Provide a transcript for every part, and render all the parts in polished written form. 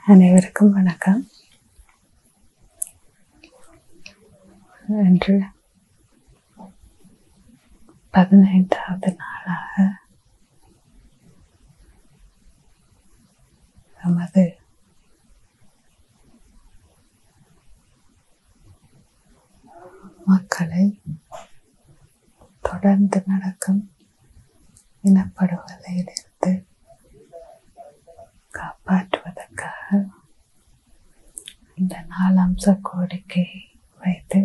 அனைவருக்கும் வணக்கம். இன்று 15வது நாளாக நமது மக்களை தொடர்ந்து நடக்கும் இனப்படுகொலையிலிருந்து காப்பாற்றுவதற்காக இந்த 4 அம்ச கோரிக்கையை வைத்து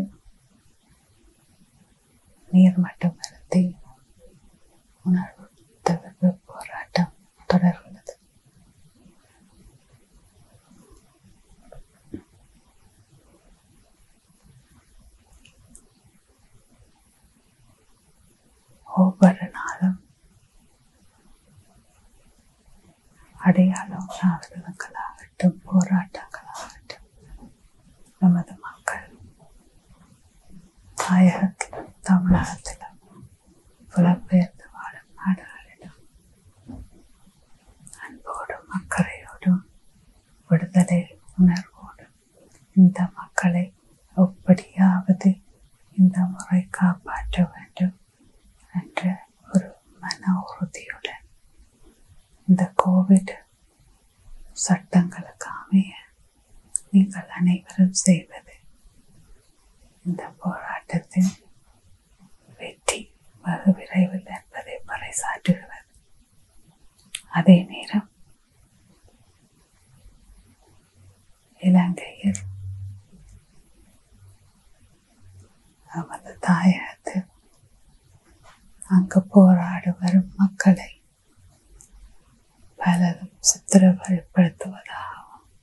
நீர்மட்டம் வருத்தி உணர்வு தவிர்ப்பு போராட்டம் தொடர்கிறது. ஒவ்வொரு நாளும் அடையாள உணர்வுகளாகட்டும் போராட்டங்களாகட்டும் நமது மக்கள் தாயகத்திலும் தமிழகத்திலும் புலம்பெயர்ந்து வாழும் நாடுகளிலும் அன்போடும் அக்கறையோடும் விடுதலை உணர்வோடும் இந்த மக்களை எப்படியாவது இந்த முறை காப்பாற்ற வேண்டும் என்ற ஒரு மன உறுதியுடன் இந்த கோவிட் சட்டங்களுக்கு அமைய நீங்கள் அனைவரும் செய்வது இந்த போராட்டத்தின் வெற்றி வெகு விரைவில் என்பதை பறைசாற்றுகிறது. அதே நேரம் இலங்கையில் நமது தாயகத்தில் அங்கு போராடி வரும் மக்களை பலரும் சித்திரவதைப்படுத்துவதாகவும்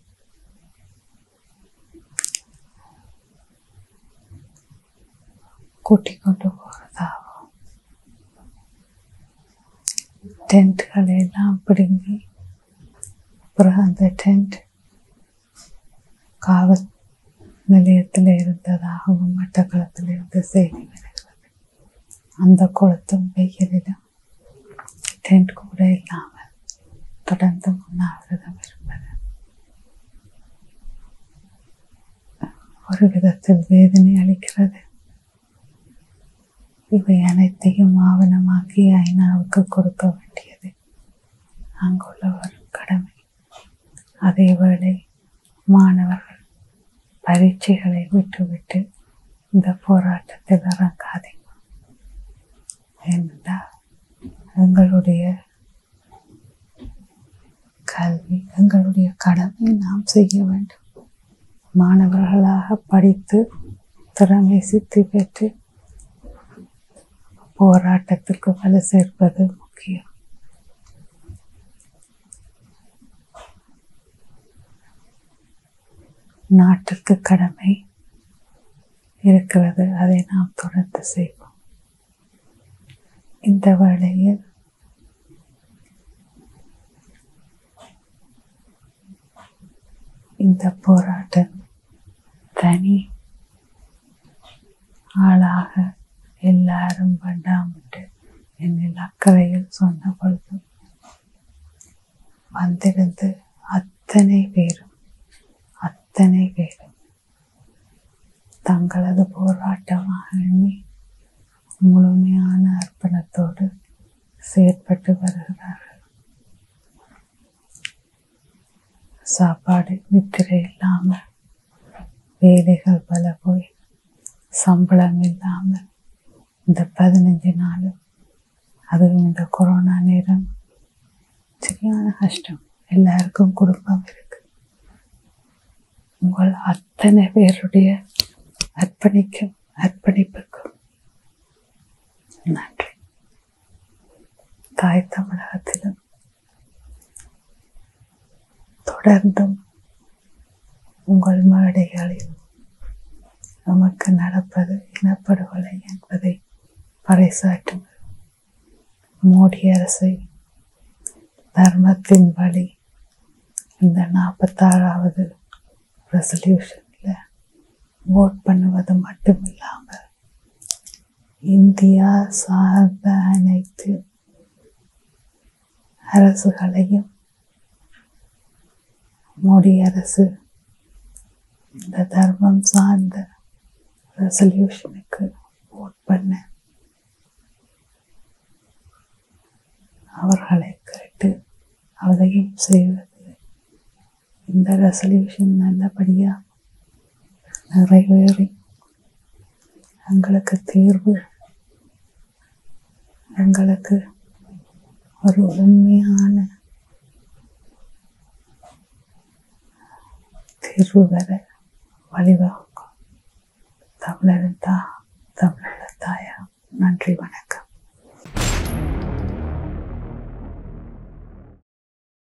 கூட்டிக் கொண்டு போறதாகவும் டென்ட்களை எல்லாம் பிடுங்கி பிறகு அந்த டென்ட் காவல் நிலையத்தில் இருந்ததாகவும் மட்டக்களத்தில் இருந்து செய்தி வருகிறது. அந்த கொளுத்தும் வெயிலிலும் டென்ட் கூட இல்லாமல் தொடர்ந்து உண்ணாவிரதம் இருப்பது ஒரு விதத்தில் வேதனை அளிக்கிறது. இவை அனைத்தையும் ஆவணமாக்கி ஐநாவுக்கு கொடுக்க வேண்டியது அங்குள்ள ஒரு கடமை. அதேவேளை மாணவர்கள் பரீட்சைகளை விட்டுவிட்டு இந்த போராட்டத்தில் இறங்காதீங்க. ஏனென்றால் எங்களுடைய கல்வி எங்களுடைய கடமை நாம் செய்ய வேண்டும். மாணவர்களாக படித்து திறமை சித்தி பெற்று போராட்டத்திற்கு வலு சேர்ப்பது முக்கியம். நாட்டுக்கு கடமை இருக்கிறது, அதை நாம் தொடர்ந்து செய்வோம். இந்த வேளையில் இந்த போராட்டம் தனி ஆளாக எல்லாரும் வேண்டாமிட்டு என்னில் அக்கறையில் சொன்ன பொழுது வந்திருந்து அத்தனை பேரும் தங்களது போராட்டமாக எண்ணி முழுமையான அர்ப்பணத்தோடு செயற்பட்டு வருகிறார்கள். சாப்பாடு நித்திரை இல்லாமல் வேலைகள் பல போய் சம்பளம் இல்லாமல் இந்த 15 நாளும் அதுவும் இந்த கொரோனா நேரம் சரியான கஷ்டம். எல்லாருக்கும் குடும்பம் இருக்கு. உங்கள் அத்தனை பேருடைய அர்ப்பணிப்புக்கும் நன்றி. தாய் தமிழகத்திலும் தொடர்ந்தும் உங்கள் மேடைகளில் நமக்கு நடப்பது இனப்படுகொலை என்பதை பறைசாற்றுங்கள். மோடி அரசை தர்மத்தின் வழி இந்த 46வது ரெசல்யூஷனில் ஓட் பண்ணுவது மட்டுமில்லாமல் இந்தியா சார்ந்த அனைத்து அரசுகளையும் மோடி அரசு இந்த தர்மம் சார்ந்த ரெசல்யூஷனுக்கு ஓட் பண்ண அவர்களை கேட்டு அதையும் செய்வது, இந்த ரெசல்யூஷன் நல்லபடியாக நிறைவேறி எங்களுக்கு தீர்வு, எங்களுக்கு ஒரு உண்மையான தீர்வு வர வழிவகுக்கும். தமிழரின் தமிழோட தாயா. நன்றி, வணக்கம்.